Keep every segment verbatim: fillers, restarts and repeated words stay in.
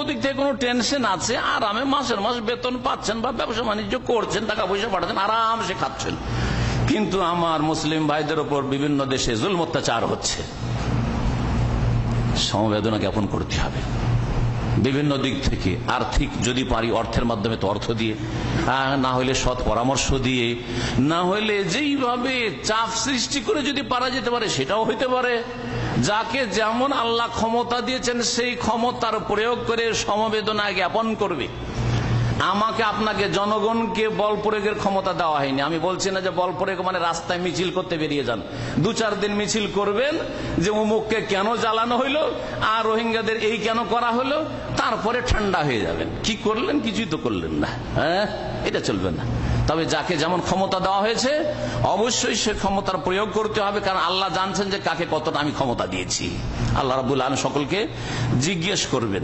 দিক থেকে কোনো টেনশন আছে, আরামে মাসের মাস বেতন পাচ্ছেন বা ব্যবসা বাণিজ্য করছেন, টাকা পয়সা পাঠাচ্ছেন, আরামসে খাচ্ছেন। কিন্তু আমার মুসলিম ভাইদের উপর বিভিন্ন দেশে জুলম অত্যাচার হচ্ছে, সমবেদনা জ্ঞাপন করতে হবে বিভিন্ন দিক থেকে। আর্থিক যদি পারি অর্থের মাধ্যমে তো অর্থ দিয়ে, না হলে সৎ পরামর্শ দিয়ে, না হলে যেইভাবে চাপ সৃষ্টি করে যদি পারা যেতে পারে সেটাও হইতে পারে। যাকে যেমন আল্লাহ ক্ষমতা দিয়েছেন সেই ক্ষমতার প্রয়োগ করে সমবেদনা জ্ঞাপন করবে। আমাকে আপনাকে জনগণকে বল প্রয়োগের ক্ষমতা দেওয়া হয়নি। আমি বলছি না যে বল প্রয়োগ মানে রাস্তায় মিছিল করতে বেরিয়ে যান, দু চার দিন মিছিল করবেন যে অমুককে কেন জ্বালানো হইলো আর রোহিঙ্গাদের এই কেন করা হলো, তারপরে ঠান্ডা হয়ে যাবেন। কি করলেন? কিছুই তো করলেন না। হ্যাঁ, এটা চলবে না। তবে যাকে যেমন ক্ষমতা দেওয়া হয়েছে অবশ্যই সে ক্ষমতার প্রয়োগ করতে হবে, কারণ আল্লাহ জানছেন যে কাকে কতটা আমি ক্ষমতা দিয়েছি। আল্লাহ রাব্বুল আলামিন সকলকে জিজ্ঞেস করবেন।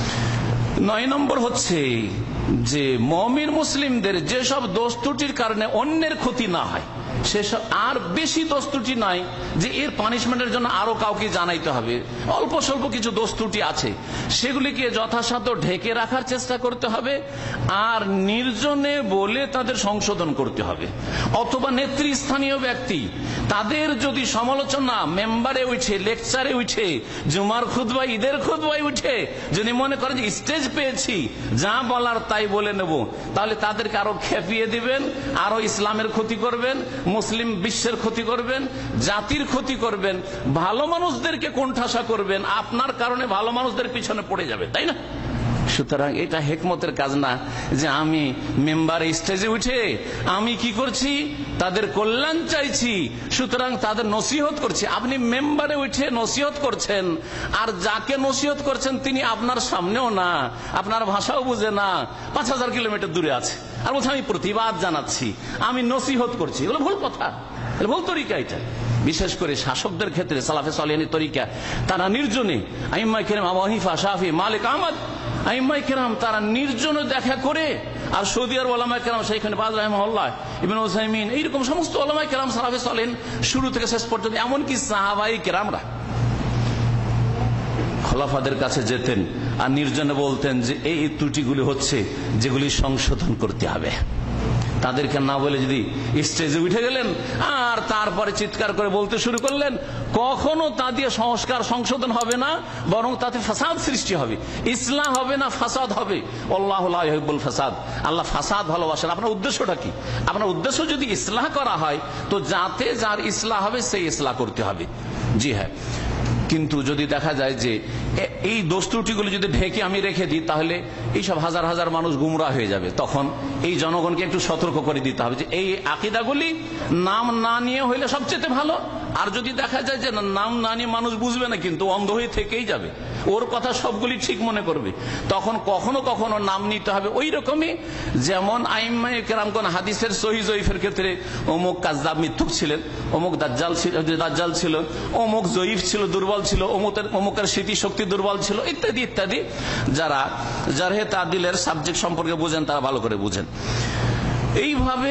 নয় নম্বর হচ্ছে যে মুমিন মুসলিমদের যেসব দোষ ত্রুটির কারণে অন্যের ক্ষতি না হয়, সেসব আর বেশি দোষ ত্রুটি নয় যে এর পানিশমেন্টের জন্য আরো কাউকে জানাইতে হবে। অল্প স্বল্প কিছু দোষ ত্রুটি আছে, সেগুলিকে যথাসাধ্য ঢেকে রাখার চেষ্টা করতে হবে আর নির্জনে বলে তাদের সংশোধন করতে হবে। অথবা নেতৃস্থানীয় ব্যক্তি তাদের যদি সমালোচনা মেম্বারে উঠে, লেকচারে উঠে, জুমার খুতবায়, ঈদের খুতবায় উঠে যদি মনে করে যে স্টেজ পেয়েছি, যা বলার তাই বলে নেব, তাহলে তাদেরকে আরো খেপিয়ে দিবেন, আরো ইসলামের ক্ষতি করবেন, মুসলিম বিশ্বের ক্ষতি করবেন, জাতির ক্ষতি করবেন, ভালো মানুষদেরকে কোণঠাসা করবেন। আপনার কারণে ভালো মানুষদের পিছনে পড়ে যাবে, তাই না? সুতরাং এটা হেকমতের কাজ না যে আমি মেম্বারে স্টেজে উঠে আমি কি করছি, তাদের কল্যাণ চাইছি, সুতরাং তাদের নসিহত করছি। আপনি মেম্বারে উঠে নসিহত করছেন, আর যাকে নসিহত করছেন তিনি আপনার সামনেও না, আপনার ভাষাও বুঝে না, পাঁচ হাজার কিলোমিটার দূরে আছে, আর বলছে আমি প্রতিবাদ জানাচ্ছি, আমি নসিহত করছি। এগুলো ভুল কথা, এগুলো ভুল তরিকা। এটা বিশেষ করে শাসকদের ক্ষেত্রে সালাফে সালেহিনের তরিকা, তারা নির্জনে, আইম্মায়ে কেরাম আবু হানিফা, শাফি, মালিক, আহমদ, আইম্মায়ে কেরাম তারা নির্জনে দেখা করে, আর সৌদি আরব ওলামায়ে কেরাম সেইখানে বাজ রাহিমাহুল্লাহ, ইবনে উসাইমিন, এইরকম সমস্ত ওলামায়ে কেরাম সালাফে সালেহিন শুরু থেকে শেষ পর্যন্ত, এমনকি সাহাবায়ে কেরামরা খোলাফাদের কাছে যেতেন আর নির্জনে বলতেন যে এই ত্রুটিগুলি হচ্ছে যেগুলি সংশোধন করতে হবে। তাদেরকে না বলে যদি স্টেজে উঠে গেলেন আর তারপরে চিৎকার করে বলতে শুরু করলেন, কখনো তা দিয়ে সংস্কার সংশোধন হবে না, বরং তাতে ফাসাদ সৃষ্টি হবে, ইসলাহ হবে না, ফাসাদ হবে। আল্লাহু লা ইউহিব্বুল ফাসাদ, আল্লাহ ফাসাদ ভালোবাসেন। আপনার উদ্দেশ্যটা কি? আপনার উদ্দেশ্য যদি ইসলাহ করা হয় তো যাতে যার ইসলাহ হবে সেই ইসলাহ করতে হবে। জি হ্যাঁ, কিন্তু যদি দেখা যায় যে এই দোষ ত্রুটিগুলো যদি ঢেকে আমি রেখে দিই, তাহলে এইসব হাজার হাজার মানুষ গুমরাহ হয়ে যাবে। তখন এই জনগণকে একটু সতর্ক করে দিতে হবে যে এই আকীদাগুলি নাম না নিয়ে হইলে সবচেয়ে ভালো। আর যদি দেখা যায় যে নাম না নিয়ে মানুষ বুঝবে না, কিন্তু অন্ধ হয়ে থেকেই যাবে, ওর কথা সবগুলি ঠিক মনে করবে, তখন কখনো কখনো নাম নিতে হবে। ওই রকমই যেমন আইম্মায়ে কেরামগণ হাদিসের সহিহ জয়ীফের ক্ষেত্রে অমুক কাযযাব মিথ্যুক ছিলেন, অমুক দাজ্জাল ছিল, দাজ্জাল ছিল, অমুক জয়ীফ ছিল, দুর্বল ছিল, অমুকের অমুকের স্মৃতি শক্তি দুর্বল ছিল, ইত্যাদি ইত্যাদি। যারা জারহে তাদিলের সাবজেক্ট সম্পর্কে বুঝেন তারা ভালো করে বুঝেন। এইভাবে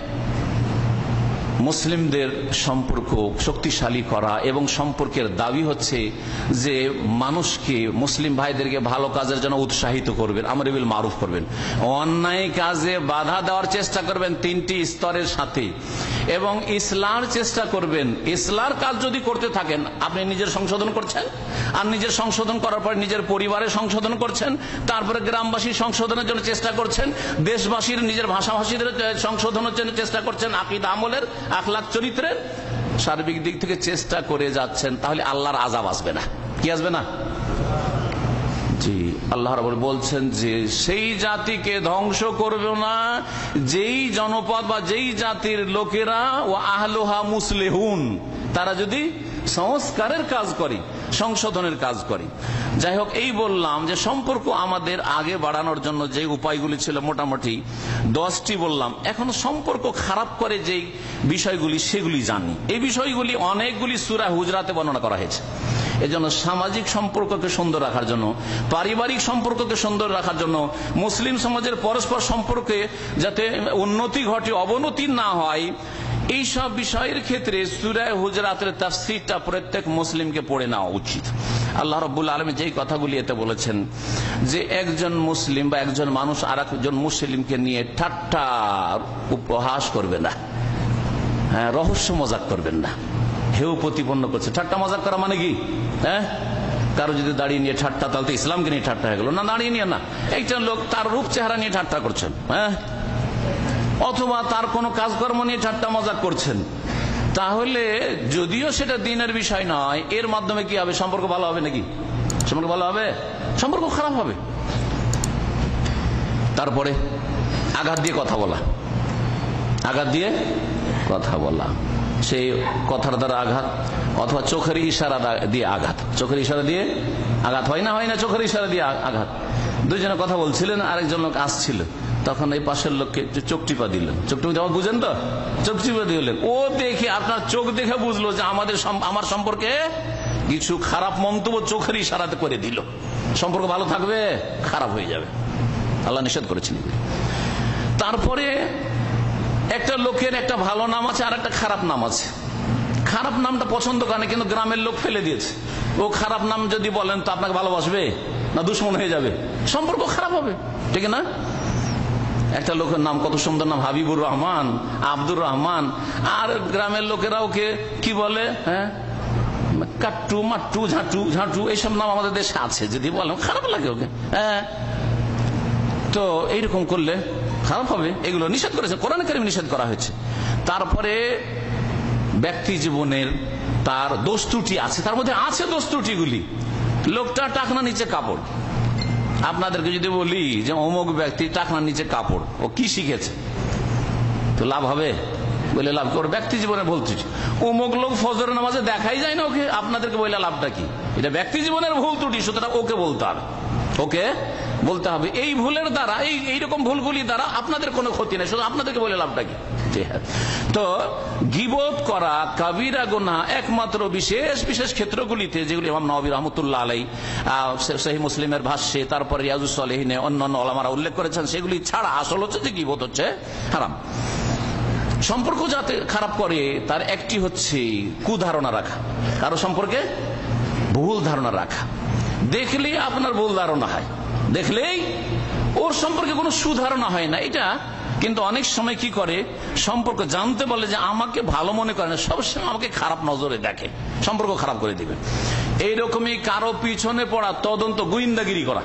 মুসলিমদের সম্পর্ক শক্তিশালী করা এবং সম্পর্কের দাবি হচ্ছে যে মানুষকে, মুসলিম ভাইদেরকে ভালো কাজের জন্য উৎসাহিত করবেন, আমর বিল মারুফ করবেন, অন্যায় কাজে বাধা দেওয়ার চেষ্টা করবেন তিনটি স্তরের সাথে, এবং ইসলামের চেষ্টা করবেন। ইসলার কাজ যদি করতে থাকেন, আপনি নিজের সংশোধন করছেন, আর নিজের সংশোধন করার পর নিজের পরিবারের সংশোধন করছেন, তারপরে গ্রামবাসীর সংশোধনের জন্য চেষ্টা করছেন, দেশবাসীর নিজের ভাষাভাষীদের সংশোধনের জন্য চেষ্টা করছেন, আকীদা আমলের, আখলাক চরিত্রের সার্বিক দিক থেকে চেষ্টা করে যাচ্ছেন, তাহলে আল্লাহর আযাব আসবে না। কি আসবে না? জি, আল্লাহ রাব্বুল বলছেন যে সেই জাতিকে ধ্বংস করবে না যেই জনপদ বা যেই জাতির লোকেরা ও আহলুহা মুসলিহুন, তারা যদি সংস্কারের কাজ করে, সংশোধনের কাজ করে। যাই হোক, এই বললাম যে সম্পর্ক আমাদের আগে বাড়ানোর জন্য যে উপায়গুলি ছিল মোটামুটি দশটি বললাম। এখন সম্পর্ক খারাপ করে যে বিষয়গুলি সেগুলি জানি। এই বিষয়গুলি অনেকগুলি সূরা হুজরাতে বর্ণনা করা হয়েছে। এজন্য সামাজিক সম্পর্ককে সুন্দর রাখার জন্য, পারিবারিক সম্পর্ককে সুন্দর রাখার জন্য, মুসলিম সমাজের পরস্পর সম্পর্কে যাতে উন্নতি ঘটে, অবনতি না হয়, এই সব বিষয়ের ক্ষেত্রে সূরা হুজরাতের তাফসীরটা প্রত্যেক মুসলিমকে পড়ে নেওয়া উচিত। আল্লাহ রাব্বুল আলামিন যেই কথাগুলি এতে বলেছেন যে একজন মুসলিম বা একজন মানুষ আর একজন মুসলিমকে নিয়ে ঠাট্টা উপহাস করবে না, হ্যাঁ, রহস্য মজাক করবেন না, হেউ প্রতিপন্ন করছে। ঠাট্টা মজাক করা মানে কি? হ্যাঁ, কারো যদি দাঁড়িয়ে নিয়ে ঠাট্টা, তাহলে তো ইসলামকে নিয়ে ঠাট্টা হয়ে গেল না। দাঁড়িয়ে নিয়ে না, একজন লোক তার রূপ চেহারা নিয়ে ঠাট্টা করছেন, হ্যাঁ, অথবা তার কোনো কাজকর্ম নিয়ে ঠাট্টা মজাক করছেন, তাহলে যদিও সেটা দিনের বিষয় নয়, এর মাধ্যমে কি হবে? সম্পর্ক ভালো হবে নাকি? সম্পর্ক ভালো হবে? সম্পর্ক খারাপ হবে। তারপরে আঘাত দিয়ে কথা বলা, আঘাত দিয়ে কথা বলা, সেই কথার দ্বারা আঘাত, অথবা চোখের ইশারা দিয়ে আঘাত। চোখের ইশারা দিয়ে আঘাত হয় না, হয় না? চোখের ইশারা দিয়ে আঘাত। দুজনে কথা বলছিলেন, আরেকজন লোক আসছিল, তখন এই পাশের লোককে চোখ টিপা দিলেন। চোখ টিপা দেওয়া বুঝেন তো? চোখ টিপা দিলেন। ও দেখে, আপনার চোখ দেখে বুঝলো যে আমাদের আমার সম্পর্কে কিছু খারাপ মন্তব্য চোখের ইশারাতে করে দিল। সম্পর্ক ভালো থাকবে? খারাপ হয়ে যাবে। আল্লাহ নিষেধ করেছেন। তারপরে একটা লোকের একটা ভালো নাম আছে আর একটা খারাপ নাম আছে। খারাপ নামটা পছন্দ করে না, কিন্তু গ্রামের লোক ফেলে দিয়েছে। ও খারাপ নাম যদি বলেন তো আপনাকে ভালোবাসবে না দুশ্মন হয়ে যাবে? সম্পর্ক খারাপ হবে, ঠিক না? একটা লোকের নাম কত সুন্দর নাম, হাবিবুর রহমান, আব্দুর রহমান, আর গ্রামের লোকেরা ওকে কি বলে? হ্যাঁ, কাট্টু, মাট্টু, ঝাঁটু, ঝাঁটু, এইসব নাম আমাদের দেশে আছে। যদি বলেন খারাপ লাগে ওকে, হ্যাঁ, তো এইরকম করলে খারাপ হবে। এগুলো নিষেধ করেছে, কোরআন কারিমে নিষেধ করা হয়েছে। তারপরে ব্যক্তি জীবনের তার দোষ ত্রুটি আছে, তার মধ্যে আছে দোষ ত্রুটিগুলি। লোকটা টাকনা নিচে কাপড়, আপনাদেরকে যদি বলি যে অমুক ব্যক্তি টাকনার নিচে কাপড়, ও কি শিখেছে? তো লাভ হবে? বলে লাভ করে ব্যক্তি জীবনে বলতে অমুক লোক ফজরের নামাজে দেখাই যায় না ওকে, আপনাদেরকে বলে লাভটা কি? এটা ব্যক্তি জীবনের ভুল ত্রুটি, সুতরাং ওকে বলতে হবে, ওকে বলতে হবে। এই ভুলের দ্বারা, এই এইরকম ভুলগুলি দ্বারা আপনাদের কোনো ক্ষতি নেই, শুধু আপনাদেরকে বলে লাভটা কি? তো গীবত করা কাবিরা গুনাহ একমাত্র বিশেষ বিশেষ ক্ষেত্রগুলিতে, যেগুলি ইমাম নববী রাহমাতুল্লাহ আলাইহি সহিহ মুসলিমের ভাষ্যে, তারপরে রিয়াজুস সালিহিনে অন্যান্য ওলামারা উল্লেখ করেছেন, সেগুলি ছাড়া আসল হচ্ছে যে গীবত হচ্ছে হারাম। সম্পর্ক যাতে খারাপ করে তার একটি হচ্ছে কুধারণা রাখা, কারো সম্পর্কে ভুল ধারণা রাখা। দেখলেই আপনার ভুল ধারণা হয়, দেখলেই ওর সম্পর্কে কোনো সুধারণা হয় না। এটা কিন্তু অনেক সময় কি করে, সম্পর্ক জানতে বলে যে আমাকে ভালো মনে করে না, সবসময় আমাকে খারাপ নজরে দেখে, সম্পর্ক খারাপ করে দিবে। এইরকমই কারো পিছনে পড়া, তদন্ত, গোয়েন্দাগিরি করা।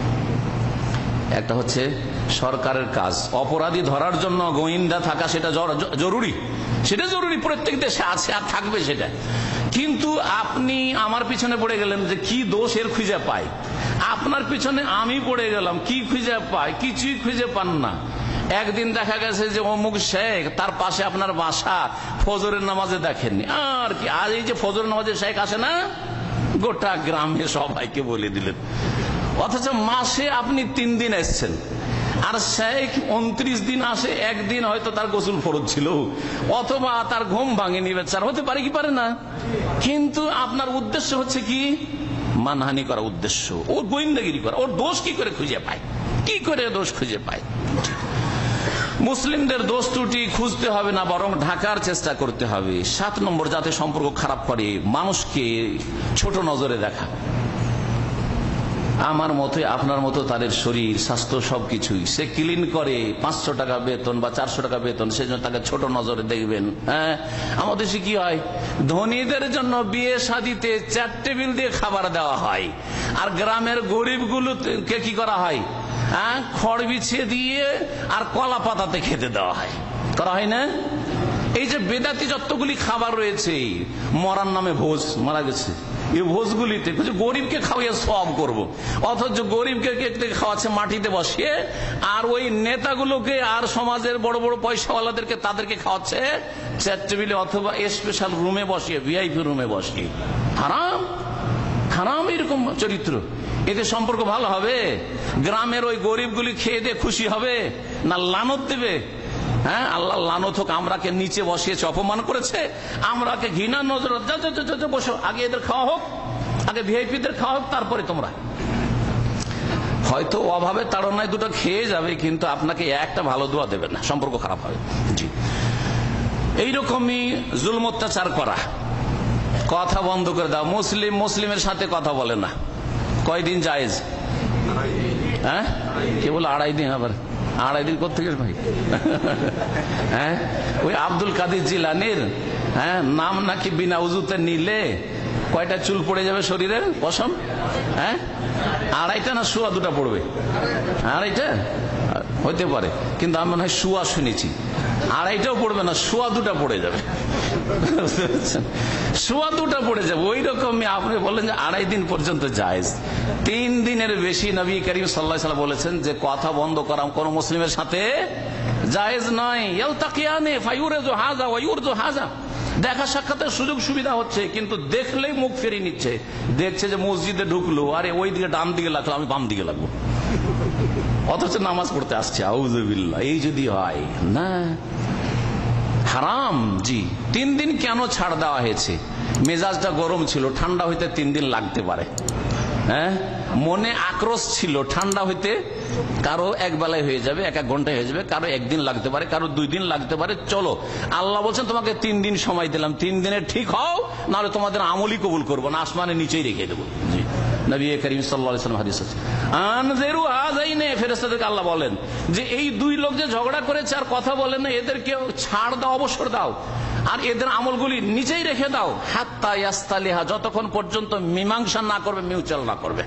একটা হচ্ছে সরকারের কাজ, অপরাধী ধরার জন্য গোয়েন্দা থাকা, সেটা জরুরি, সেটা জরুরি, প্রত্যেক দেশে আছে আর থাকবে সেটা। কিন্তু আপনি আমার পিছনে পড়ে গেলেন যে কি দোষ এর খুঁজে পাই, আপনার পিছনে আমি পড়ে গেলাম, কি খুঁজে পাই? কিছুই খুঁজে পান না। একদিন দেখা গেছে যে অমুক শেখ, তার পাশে আপনার বাসা, ফজরের নামাজে দেখেননি, আর কি আজ এই যে ফজরের নামাজে শেখ আসে না, গোটা গ্রামে সবাইকে বলে দিলেন। অথচ মাসে আপনি তিন দিন এসছেন, আর শেখ উনত্রিশ দিন আসে, একদিন হয়তো তার গোসল ফরজ ছিল, অথবা তার ঘুম ভাঙেনি, বেচারা, হতে পারে কি পারে না। কিন্তু আপনার উদ্দেশ্য হচ্ছে কি? মানহানি করা উদ্দেশ্য, ওর গোয়েন্দাগিরি করা। ওর দোষ কি করে খুঁজে পায়, কি করে দোষ খুঁজে পায়? মুসলিমদের দোষ ত্রুটি খুঁজতে হবে না, বরং ঢাকার চেষ্টা করতে হবে। সাত নম্বর, যাতে সম্পর্ক খারাপ করে, মানুষকে ছোট নজরে দেখা। আমার মতে, আপনার মতো তাদের শরীর স্বাস্থ্য সবকিছুই সে ক্লিন করে, পাঁচশো টাকা বেতন বা চারশো টাকা বেতন, সেজন্য তাকে ছোট নজরে দেখবেন। হ্যাঁ, আমাদের দেশে কি হয়, ধনীদের জন্য বিয়ে শাদিতে চার টেবিল দিয়ে খাবার দেওয়া হয়, আর গ্রামের গরিবগুলোকে কি করা হয়, হ্যাঁ, খড় বিছিয়ে দিয়ে আর কলা পাতাতে খেতে দেওয়া হয়, করা হয় না? এই যে বেদাতি যতগুলি খাবার রয়েছে, মরার নামে ভোজ, মারা গেছে, এই ভোজগুলিতে গরিবকে খাওয়াইয়া সব করব, অথচ গরিবকে খাওয়াচ্ছে মাটিতে বসিয়ে, আর ওই নেতাগুলোকে আর সমাজের বড় বড় পয়সাওয়ালাদেরকে তাদেরকে খাওয়াচ্ছে চেয়ার টেবিলে অথবা স্পেশাল রুমে বসিয়ে, ভিআইপি রুমে বসিয়ে। হারাম, হারাম এরকম চরিত্র। এতে সম্পর্ক ভালো হবে? গ্রামের ওই গরিবগুলি খেয়ে দিয়ে খুশি হবে না লানত দেবে? হ্যাঁ, আল্লাহ লানত হোক, আমরাকে নিচে বসিয়েছে, অপমান করেছে, আমরাকে ঘৃণা নজর, বসো, আগে এদের খাওয়া হোক, আগে ভিআইপিদের খাওয়া হোক, তারপরে তোমরা। হয়তো অভাবে তাড়নায় দুটো খেয়ে যাবে, কিন্তু আপনাকে একটা ভালো দোয়া দেবে না, সম্পর্ক খারাপ হবে। জি, এইরকমই জুলম অত্যাচার করা, কথা বন্ধ করে দাও। মুসলিম মুসলিমের সাথে কথা বলে না, কয়দিন জায়েজ? হ্যাঁ, কে বলে আড়াই দিন? আবার আড়াই দিন কোথেকে ভাই? হ্যাঁ, ওই আব্দুল কাদের জিলানির হ্যাঁ নাম নাকি বিনা উজুতে নিলে কয়টা চুল পড়ে যাবে শরীরের কসম? হ্যাঁ, আড়াইটা না শুয়া দুটা পড়বে? আড়াইটা হইতে পারে, কিন্তু আমি মনে হয় শুয়া শুনেছি। আড়াইটাও পড়বে না, শুয়া দুটা পড়ে যাবে। শুয়া দুটা পড়ে যাবে। ওই রকমই আপনি বললেন যে আড়াই দিন পর্যন্ত জায়েজ। তিন দিনের বেশি নবী করিম সাল্লাল্লাহু আলাইহি ওয়াসাল্লাম বলেছেন যে কথা বন্ধ করা কোন মুসলিমের সাথে জায়েজ নয়। ইয়ালতাকিয়ানে ফায়ুরজু হাযা ওয়া ইউরজু হাযা। দেখা সাক্ষাতের সুযোগ সুবিধা হচ্ছে, কিন্তু দেখলেই মুখ ফিরিয়ে নিচ্ছে। দেখছে যে মসজিদে ঢুকলো, আরে ওই দিকে ডান দিকে লাগলো, আমি বাম দিকে লাগবো, অথচ নামাজ পড়তে আসছে। আউযুবিল্লাহ। এই যদি হয় না, হারাম। জি, তিন দিন কেন ছাড় দেওয়া হয়েছে? মেজাজটা গরম ছিল, ঠান্ডা হইতে তিন দিন লাগতে পারে। হ্যাঁ, মনে আক্রোশ ছিল, ঠান্ডা হইতে কারো এক বেলায় হয়ে যাবে, এক এক ঘন্টায় হয়ে যাবে, কারো একদিন লাগতে পারে, কারো দুই দিন লাগতে পারে। চলো, আল্লাহ বলছেন তোমাকে তিন দিন সময় দিলাম, তিন দিনে ঠিক হও, নাহলে তোমাদের আমলই কবুল করবো না, আসমানের নিচেই রেখে দেবো। জি, নবী করিম সাল্লাল্লাহু আলাইহি ওয়াসাল্লাম হাদিস আছে। আনজিরু হাযাইনে, ফেরেশতাদেরকে আল্লাহ বলেন যে এই দুই লোক যে ঝগড়া করেছে আর কথা বলেন না, এদেরকে ছাড় দাও, অবসর দাও, আর এদের আমলগুলি নিচেই রেখে দাও। হাত্তা ইয়াস্তালিহা, যতক্ষণ পর্যন্ত মীমাংসা না করবে, মিউচুয়াল না করবে,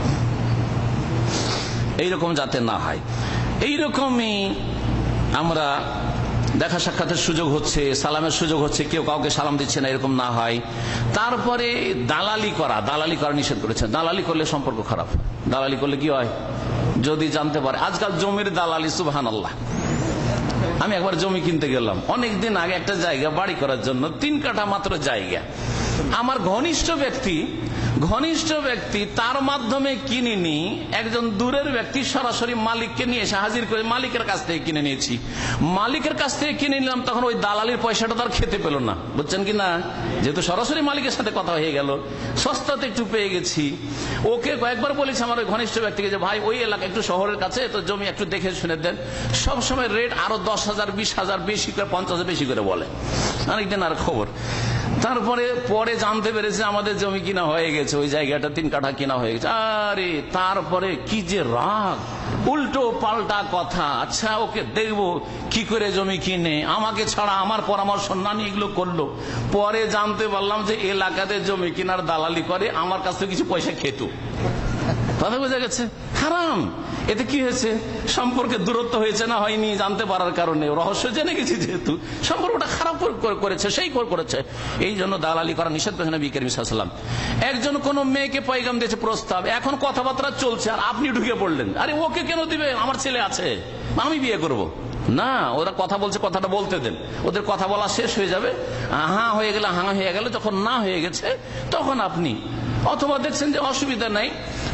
এইরকম যাতে না হয়। এইরকমই আমরা দেখা সাক্ষাতের সুযোগ হচ্ছে, সালামের সুযোগ হচ্ছে, কেউ কাউকে সালাম দিচ্ছে না, এরকম না হয়। তারপরে দালালি করা, দালালি করা নিষেধ করেছে। দালালি করলে সম্পর্ক খারাপ। দালালি করলে কি হয়? যদি জানতে পারে, আজকাল জমির দালালি, সুবহানাল্লাহ। আমি একবার জমি কিনতে গেলাম অনেকদিন আগে, একটা জায়গা বাড়ি করার জন্য, তিন কাঠা মাত্র জায়গা। আমার ঘনিষ্ঠ ব্যক্তি ঘনিষ্ঠ ব্যক্তি তার মাধ্যমে কিনিনি, একজন দূরের ব্যক্তি সরাসরি মালিককে নিয়ে এসে হাজির করে মালিকের কাছ থেকে কিনে নিয়েছি। মালিকের কাছ থেকে কিনে নিলাম, তখন ওই দালালির পয়সাটা তার খেতে পেল না, বুঝছেন কি না? যেহেতু সরাসরি মালিকের সাথে কথা হয়ে গেল, সস্তাতে একটু পেয়ে গেছি। ওকে কয়েকবার বলেছি আমার ওই ঘনিষ্ঠ ব্যক্তিকে যে ভাই ওই এলাকা একটু শহরের কাছে, তো জমি একটু দেখে শুনে দেন। সবসময় রেট আরো দশ হাজার বিশ হাজার বেশি করে, পঞ্চাশ হাজার বেশি করে বলে। অনেকদিন আর খবর, তারপরে পরে জানতে পেরেছে আমাদের জমি কিনা হয়ে গেছে, ওই জায়গাটা তিন কাঠা কিনা হয়ে গেছে। আরে তারপরে কি যে রাগ, উল্টো পাল্টা কথা। আচ্ছা, ওকে দেখবো কি করে জমি কিনে, আমাকে ছাড়া আমার পরামর্শ না নিয়ে এগুলো করলো। পরে জানতে পারলাম যে এলাকাতে জমি কিনার দালালি করে, আমার কাছ থেকে কিছু পয়সা খেত। কথা বোঝা গেছে? হারাম। এতে কি হয়েছে? সম্পর্কে দূরত্ব হয়েছে না হয়নি জানতে পারার কারণে, রহস্য জেনে গেছি যেহেতু, সম্পর্কটা খারাপ করেছে, সেই করেছে। এই জন্য দালালি করা নিষেধ করেছেন নবী করিম সাল্লাল্লাহু আলাইহি ওয়াসাল্লাম। একজন কোন মেয়েকে পয়গাম দিয়েছে, প্রস্তাব, এখন কথাবার্তা চলছে, আর আপনি ঢুকে পড়লেন। আরে ওকে কেন দিবে, আমার ছেলে আছে, আমি বিয়ে করব না। ওরা কথা বলছে, কথাটা বলতে দেন, ওদের কথা বলা শেষ হয়ে যাবে। হ্যাঁ হয়ে গেলে হ্যাঁ হয়ে গেল, যখন না হয়ে গেছে তখন আপনি, অথবা দেখছেন যে অসুবিধা নাই,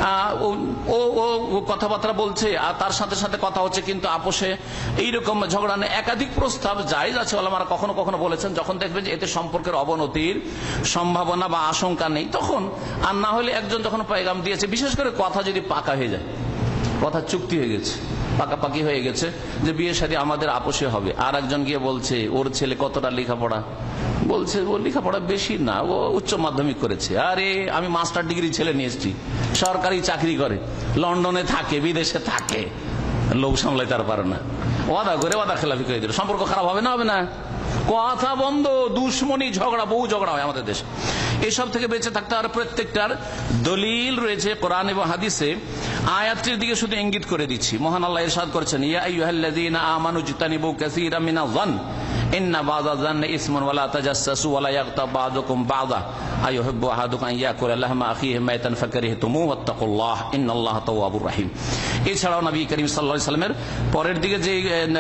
ও ও কথাবার্তা বলছে আর তার সাথে সাথে কথা হচ্ছে, কিন্তু আপোষে এইরকম ঝগড়া নেই। একাধিক প্রস্তাব জায়েজ আছে, ওলামারা কখনো কখনো বলেছেন, যখন দেখবেন যে এতে সম্পর্কের অবনতির সম্ভাবনা বা আশঙ্কা নেই তখন। আর না হলে একজন যখন পয়গাম দিয়েছে, বিশেষ করে কথা যদি পাকা হয়ে যায়, কথা চুক্তি হয়ে গেছে, পাকাপাকি হয়ে গেছে যে বিয়ে শাদী আমাদের আপোষে হবে, আর একজন গিয়ে বলছে ওর ছেলে কতটা লেখাপড়া, বলছে ও লেখাপড়া বেশি না, ও উচ্চ মাধ্যমিক করেছে। আরে আমি মাস্টার ডিগ্রি ছেলে নিয়ে এসেছি, সরকারি চাকরি করে, লন্ডনে থাকে, বিদেশে থাকে, লোক সামলাইতে আর পারে না, ওয়াদা করে ওয়াদা খেলাফি করে দিল। সম্পর্ক খারাপ হবে না? হবে না? কথা বন্ধ, দুশ্মনী, ঝগড়া, বহু ঝগড়া হয় আমাদের দেশে। এইসব থেকে বেঁচে থাকতে আর প্রত্যেকটার দলিল রয়েছে কোরআন এবং হাদিসে। আয়াতটির দিকে শুধু ইঙ্গিত করে দিচ্ছি। মহান আল্লাহ ইরশাদ করেছেন, ইয়া আইয়ুহাল্লাযীনা আমানু ইজতানিবু কাসীরাম মিনায-যন্ন ইন্না বা'যায-যন্নি ইসমুন ওয়া লা তাজাসসাসু ওয়া লা ইয়াগতাব বা'দুকুম বা'যা আইয়ুহিব্বু আহাদুকুম আন ইয়াকুলা লাহমা আখিহি মাইতান ফাকারিহতুমু ওয়াত্তাকুল্লাহ ইন্নাল্লাহা তাওয়াবুর রাহিম। এছাড়াও নবী করিম সাল্লাল্লাহু আলাইহি ওয়াসাল্লামের পরের দিকে যে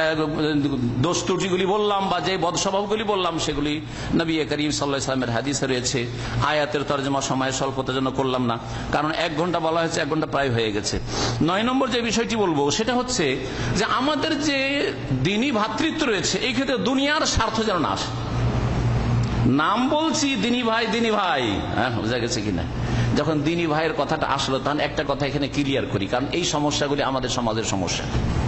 দোষ ত্রুটিগুলি বললাম বা যে বদস্বভাবগুলি বললাম, সেগুলি নবী করিম সাল্লাল্লাহু আলাইহি ওয়াসাল্লামের হাদিসে রয়েছে। আয়াতের তরজমা সময় স্বল্পতার জন্য করলাম না, কারণ এক ঘন্টা বলা হয়েছে, এক ঘন্টা প্রায় হয়ে গেছে। নয় নম্বর যে বিষয়টি বলবো সেটা হচ্ছে যে আমাদের যে দ্বীনি ভ্রাতৃত্ব রয়েছে, এই ক্ষেত্রে দুনিয়ার স্বার্থ যেন না আসে। নাম বলছি দ্বীনি ভাই, দ্বীনি ভাই, হ্যাঁ বোঝা গেছে কিনা? যখন দ্বীনি ভাইয়ের কথাটা আসলো, তখন একটা কথা এখানে ক্লিয়ার করি, কারণ এই সমস্যাগুলি আমাদের সমাজের সমস্যা।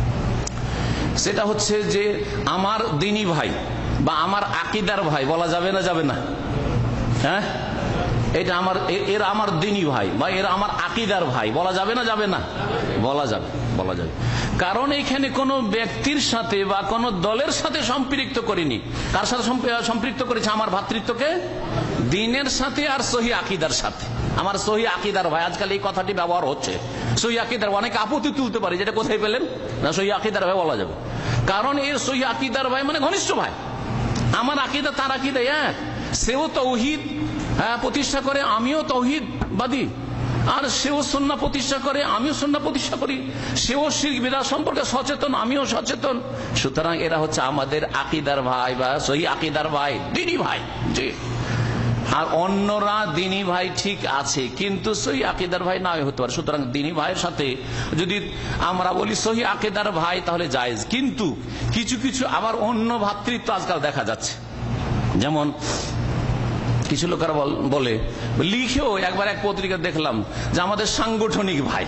সেটা হচ্ছে যে আমার দ্বীনি ভাই বা আমার আকীদার ভাই বলা যাবে না? যাবে না? হ্যাঁ, এটা আমার এরা আমার দিনী ভাই বা এরা আমার আকীদার ভাই বলা যাবে না? যাবে না? বলা যাবে, বলা যাবে। কারণ এখানে কোনো ব্যক্তির সাথে বা কোনো দলের সাথে সম্পৃক্ত করিনি। কার সাথে সম্পৃক্ত করেছে? আমার ভ্রাতৃত্বকে দ্বীনের সাথে আর সহি আকীদার সাথে। আমার সহি আকীদার ভাই, আজকাল এই কথাটি ব্যবহার হচ্ছে। সহি আকীদার, অনেকে আপত্তি তুলতে পারে যেটা কোথায় পেলেন না, সহি আকীদার ভাই বলা যাবে। কারণ এর সহি আকীদার ভাই মানে ঘনিষ্ঠ ভাই। আমার আকীদা তার আকীদা এক। সেও তাওহীদ হ্যাঁ প্রতিষ্ঠা করে, আমিও তাওহীদবাদী। আর সেও সুন্নাহ প্রতিষ্ঠা করে, আমিও সুন্নাহ প্রতিষ্ঠা করি। সেও শিরক বিদআত সম্পর্কে সচেতন, আমিও সচেতন। সুতরাং এরা হচ্ছে আমাদের আকীদার ভাই বা সহি আকীদার ভাই, দ্বীনী ভাই। জি। আর অন্যরা দ্বীনী ভাই ঠিক আছে, কিন্তু সহি আকীদার ভাই না হতে পারে। সুতরাং দ্বীনী ভাইয়ের সাথে যদি আমরা বলি সহি আকীদার ভাই তাহলে জায়েজ। কিন্তু কিছু কিছু আবার অন্য ভ্রাতৃত্ব আজকাল দেখা যাচ্ছে। যেমন কিছু লোকেরা বলে, লিখেও একবার এক পত্রিকা দেখলাম যে আমাদের সাংগঠনিক ভাই,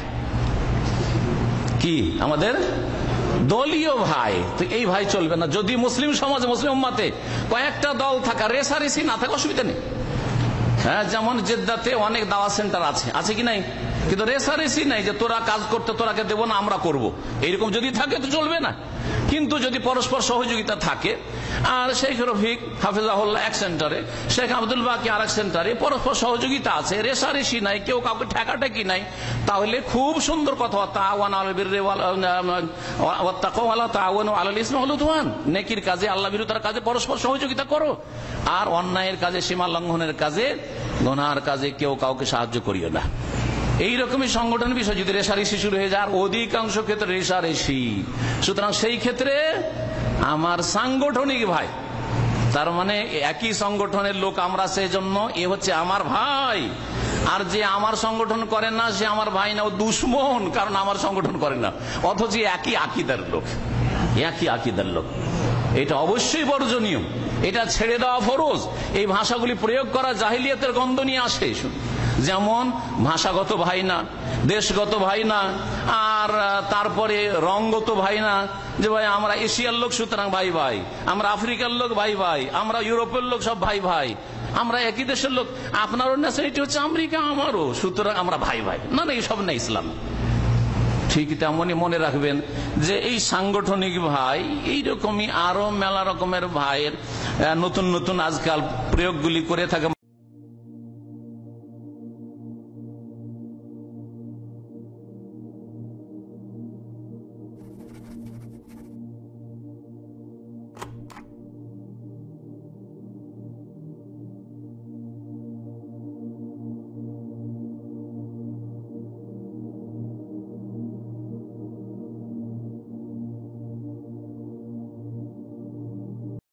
কি আমাদের দলীয় ভাই। তো এই ভাই চলবে না। যদি মুসলিম সমাজে, মুসলিম উম্মাতে কয়েকটা দল থাকা, রেসারেসি না থাকা অসুবিধা নেই। হ্যাঁ, যেমন জেদ্দাতে অনেক দাওয়া সেন্টার আছে, আছে কি নাই? কিন্তু রেসারেসি নাই যে তোরা কাজ করতে তোরাকে দেবো না, আমরা করব। এইরকম যদি থাকে তো চলবে না। কিন্তু যদি পরস্পর সহযোগিতা থাকে, আর শেখ রফিক হাফিজাহুল্লাহ এক সেন্টারে, শেখ আব্দুল বাকি আর এক সেন্টারে, পরস্পর সহযোগিতা আছে, রেসারেসি নাই, কেউ কাউকে ঠেকাঠেকি নাই, তাহলে খুব সুন্দর কথা। নেকির কাজে, আল্লাহ বিরুদ্ধার কাজে পরস্পর সহযোগিতা করো, আর অন্যায়ের কাজে, সীমা লঙ্ঘনের কাজে, গুনাহের কাজে কেউ কাউকে সাহায্য করিও না। এইরকমই সংগঠনের বিষয় যদি রেশারেশি শুরু হয়ে যায়, অধিকাংশ ক্ষেত্রে রেশারেশি। সুতরাং সেই ক্ষেত্রে আমার সাংগঠনিক ভাই, তার মানে একই সংগঠনের লোক আমরা, সেই জন্য এ হচ্ছে আমার ভাই। আর যে আমার সংগঠন করে না সে আমার ভাই না, ও দুশ্মন, কারণ আমার সংগঠন করে না, অথচ একই আকীদার লোক, একই আকীদার লোক। এটা অবশ্যই বর্জনীয়, এটা ছেড়ে দেওয়া ফরজ। এই ভাষাগুলি প্রয়োগ করা জাহিলিয়াতের গন্ধ নিয়ে আসে। যেমন ভাষাগত ভাই না, দেশগত ভাই না, আর তারপরে রঙগত ভাই না, যে ভাই আমরা এশিয়ার লোক সুতরাং ভাই ভাই, আমরা আফ্রিকার লোক ভাই ভাই, আমরা ইউরোপের লোক সব ভাই ভাই, আমরা একই দেশের লোক, আপনারও ন্যাশনালিটি হচ্ছে আমেরিকা, আমারও, সুতরাং আমরা ভাই ভাই। না না, এইসব না ইসলাম। ঠিক তেমনই মনে রাখবেন যে এই সাংগঠনিক ভাই, এইরকমই আরো মেলা রকমের ভাইয়ের নতুন নতুন আজকাল প্রয়োগগুলি করে থাকে।